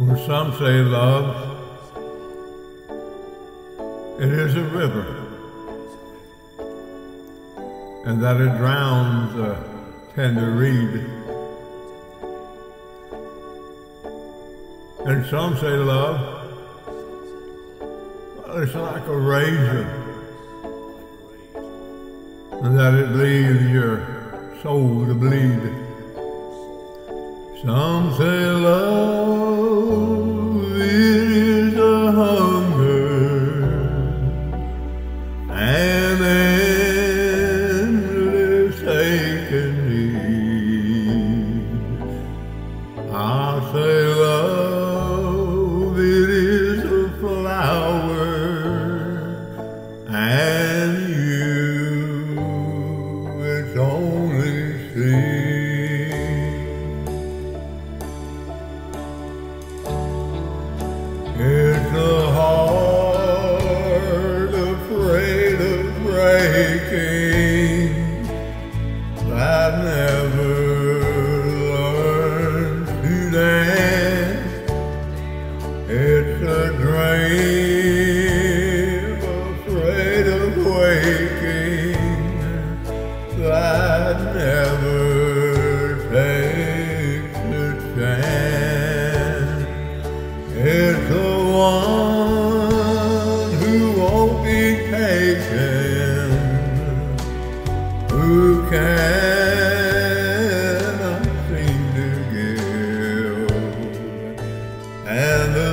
For some say love, it is a river, and that it drowns a tender reed. And some say love, well, it's like a razor, and that it leaves your soul to bleed. Some say love, it is a hunger and endless aching need. I say love, it is a flower, and you, its only seed. It's a heart afraid of breaking that never learns to dance. It's a dream afraid of waking that never takes a chance. It's the one who won't be taken, who cannot seem to give, and the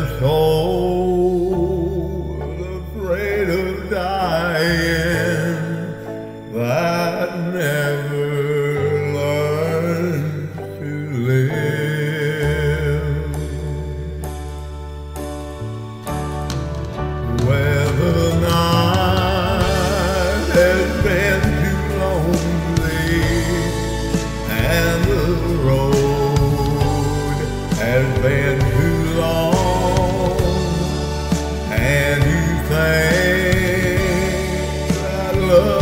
soul afraid of dying that never learns to live. Whether the night has been too lonely and the road has been too long, and you think that love